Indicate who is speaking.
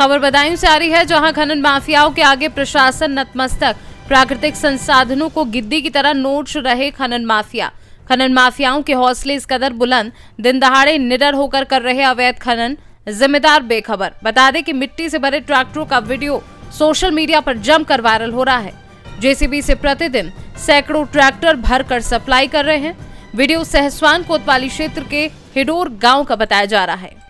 Speaker 1: खबर बदायूं से आ रही है, जहां खनन माफियाओं के आगे प्रशासन नतमस्तक। प्राकृतिक संसाधनों को गिद्दी की तरह नोच रहे खनन माफियाओं के हौसले इस कदर बुलंद, दिन दहाड़े निडर होकर कर रहे अवैध खनन, जिम्मेदार बेखबर। बता दें कि मिट्टी से भरे ट्रैक्टरों का वीडियो सोशल मीडिया पर जमकर वायरल हो रहा है। जेसीबी से प्रतिदिन सैकड़ों ट्रैक्टर भरकर सप्लाई कर रहे हैं। वीडियो सहसवान कोतवाली क्षेत्र के हिडोर गांव का बताया जा रहा है।